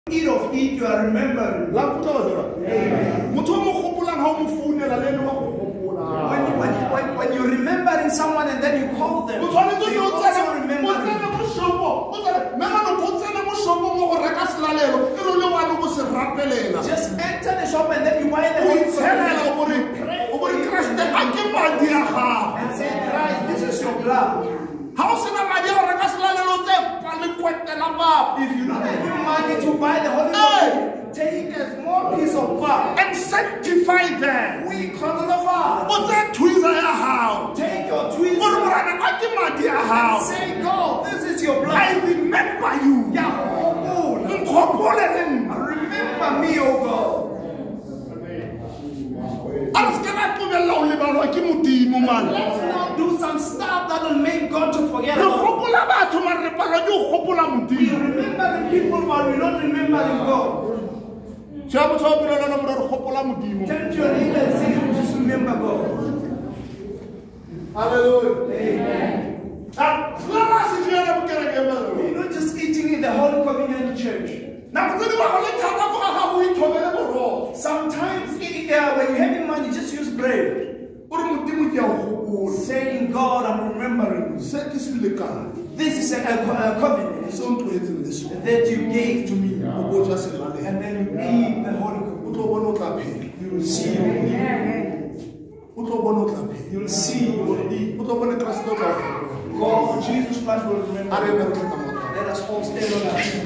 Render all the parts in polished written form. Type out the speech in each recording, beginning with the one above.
eat of it, you are remembering. When you remembering someone and then you call them, you also remember. Just enter the shop and then you buy the whole and say, Christ, this is your blood. If you don't have money to buy the Holy Ghost, take a small piece of blood and sanctify them. We call the Father. Take your tweezers and say, God, this is your blood. I remember you. Remember me, oh God. Let's not do some stuff that will make God to forget about. We remember the people, but we don't remember God. Turn to your neighbor and say, just remember God. Hallelujah. Amen. You're not just eating in the Holy Communion Church. Sometimes when you're having money, just use bread. Saying, God, I'm remembering. This is a covenant that you gave to me. And then you eat the Holy Communion. You will see. You will see. God, Jesus Christ will remember. Let us all stand on our feet.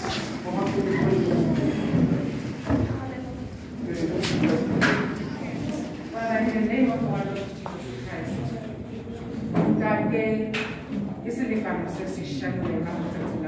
Father, in the name of our Lord Jesus Christ, that day, this is the conversation we are now taking.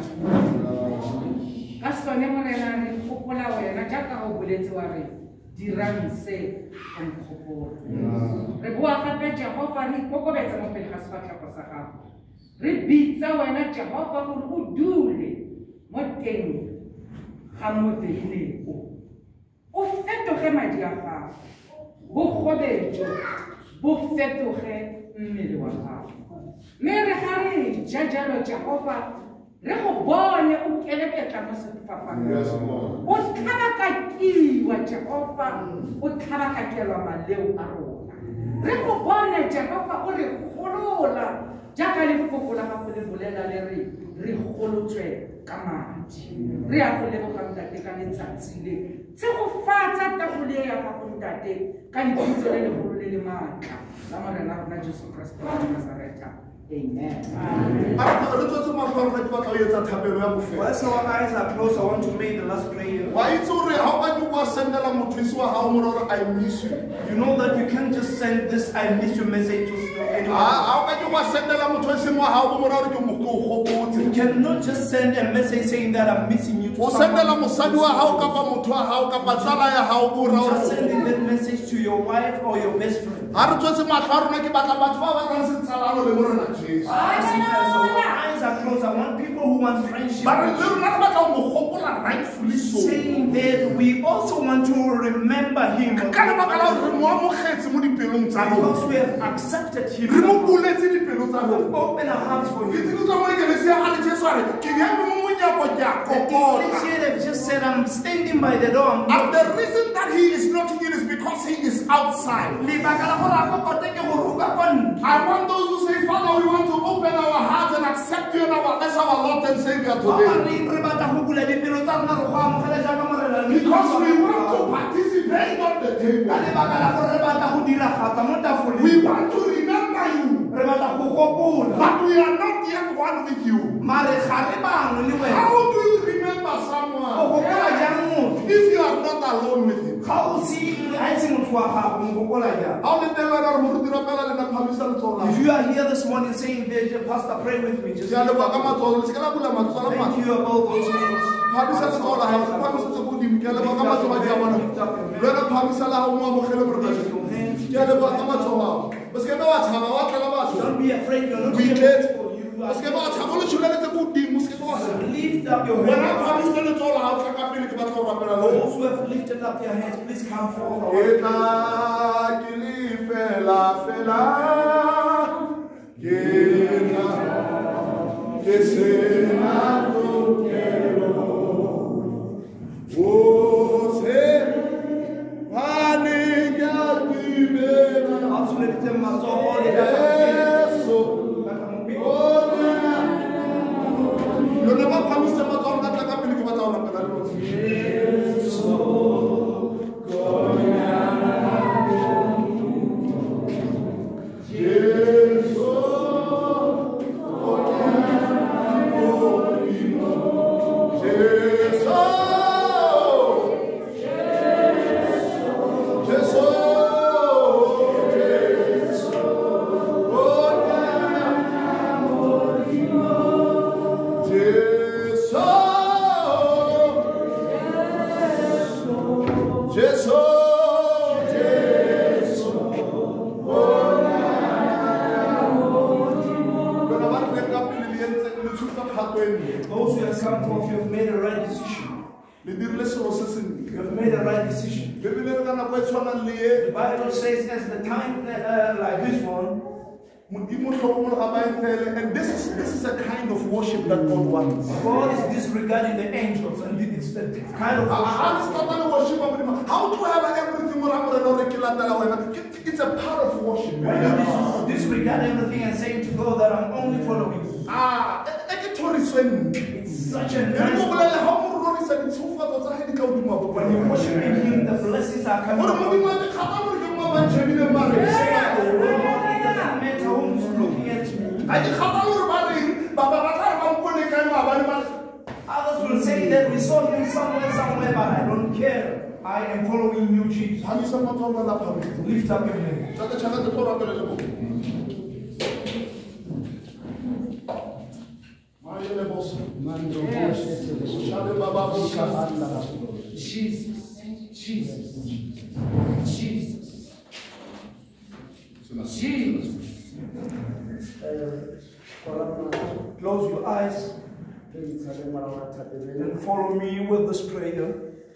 Kasone morena re gopola wena jaaka go boletse wa re dirang se go nkgopola. Re bua gape Jehova re ikokobetsa mo pele ga sefatlhego sa gago. Re bitsa wena Jehova gore o dule mo teng ga modeleng o. O fetoge madi a gago. Bogobejo bo fetoge mmele wa gago. Mme re ga re ja jalo Jehova re go bone o keleketla mo sefapaneng. O tlhabakakiwa Jehova, o tlhabakakelwa maleo a rona. Re go bone Jehova o re golola jaaka lefoko la gago le bolela le re golotswe ka madi. Re a go leboga ntate ka letsatsi le tshegofatsa tafole ya gago ntate ka lebitso le legolo le le maatla la morena rona Jesu Kriste wa Nazareta. Amen. Whilst our eyes are closed, I want to make the last prayer. You know that you can't just send this I miss you message to anyone. You cannot just send a message saying that I'm missing you to someone. Just sending that message to your wife or your best friend. Our eyes are closed. I want people who want friendship. Saying that we also want to remember him. Because we have accepted him. We open our hearts for him. They've just said, I'm standing by the door. And the reason that he is not here is because he is outside. I want those who say, Father, we want to open our hearts and accept you as our Lord and Savior today. Because we want to participate on the table. We want to remember you. But we are not yet one with you. How do you remember someone if you are not alone with him? If you are here this morning saying, Pastor, pray with me. Just thank you about those names. Don't be afraid. You're not lift up your hands. Those who have lifted up their hands, please come forward. presence of Holy Those who have come forth, you have made the right decision. You have made the right decision. The Bible says as the time like this one, and this is a kind of worship that God wants. God is disregarding the angels, and it's the kind of worship. How to have everything? It's a part of worship. When you disregard everything and saying to God that I'm only following you. It's such a nice. When you worship Him, the blessings are coming. It doesn't matter who's looking at me. Others will say that we saw him somewhere, but I don't care. I am following you, Jesus. Lift up your hand. Jesus. Close your eyes and follow me with this prayer.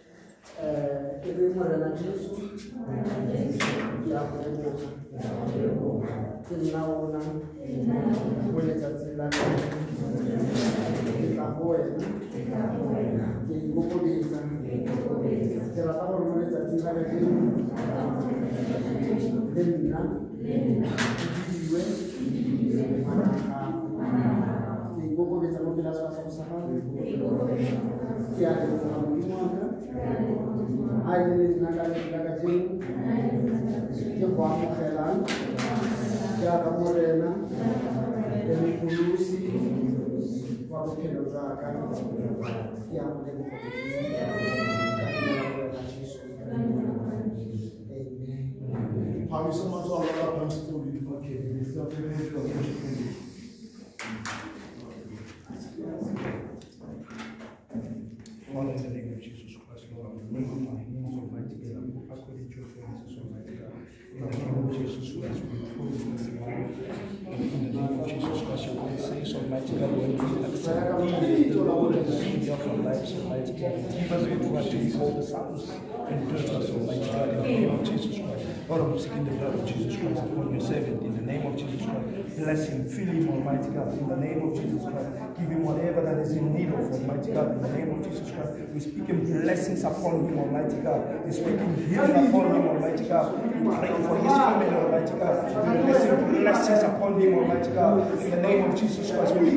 Father, in the name of Jesus Christ, Lord, I'm bringing my hands almighty God. I'm calculating your promises, almighty God. In the name of Jesus Christ, we pray this morning. In the name of Jesus Christ, your word says, almighty God, when we accept the Lord and the Savior of our lives, almighty God, give us the right to behold the sons and daughters, almighty God, in the name of Jesus Christ. Lord, I'm seeking the blood of Jesus Christ upon your servant, in the name of Jesus Christ. Bless him, fill him, almighty God, in the name of Jesus Christ. Give him whatever that is in need of, almighty God, in the name of Jesus Christ. We speak blessings upon him, almighty God. We speak healing upon him, almighty God. We pray for his family, almighty God. We release blessings upon him, almighty God, in the name of Jesus Christ. That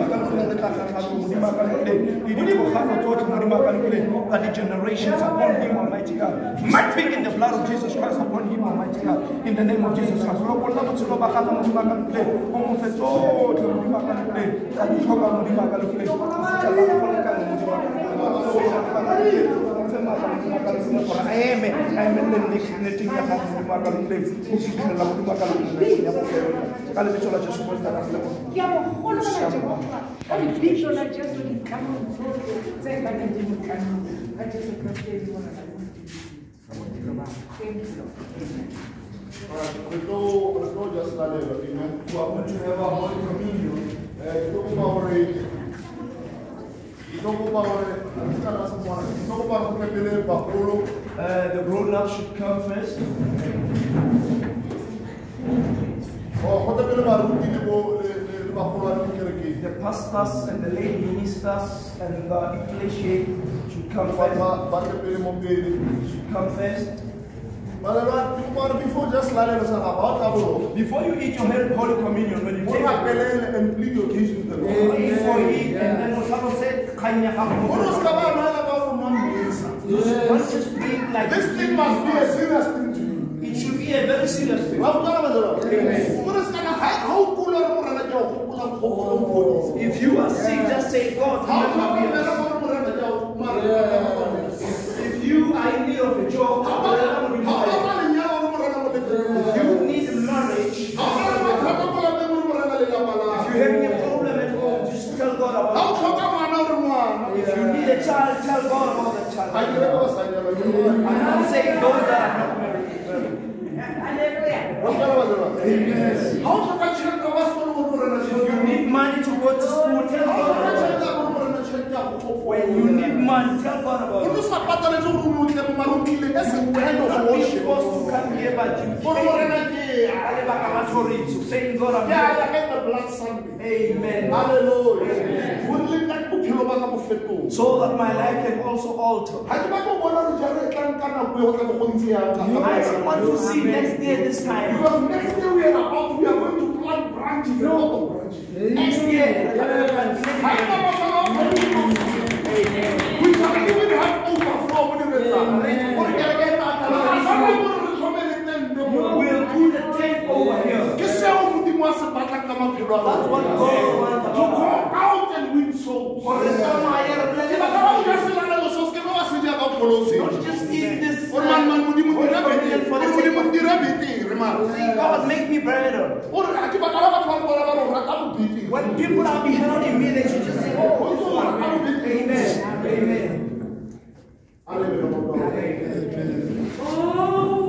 the generations upon him, almighty God, might be in the blood of Jesus Christ upon him, almighty God, in the name of Jesus Christ. Let's go just a little bit, amen. We are going to have our Holy Communion. The grown-ups should come first. The pastors and the lay ministers and the ecclesiate should come first. Before just Before you eat your Holy Communion, when you take it, and plead your case with the Lord. before you eat, and then what Papa said, don't just drink like This thing must be a serious thing to you. it should be a very serious thing. If you are sick, just say, God, remember me. If you are in need of a job, if you need marriage, if you're having a problem at home, just tell God about it. If you need a child, tell God about the child. I'm not saying those that are not married. If you need money to go to school, tell God about it. When you need money, tell God about it. You're not supposed to come here, but you saying God about it. Amen. Hallelujah. So that my life can also alter. I want to see next year this time. Because next year we are going to plant branches. Next year. We shall even have overflow when we return. You will do the tent over here. That's what God wants. To go out and win souls. Not just eat this. Say, God, make me better. When people are behind me, they should just say, oh, amen. Amen. Amen. Oh.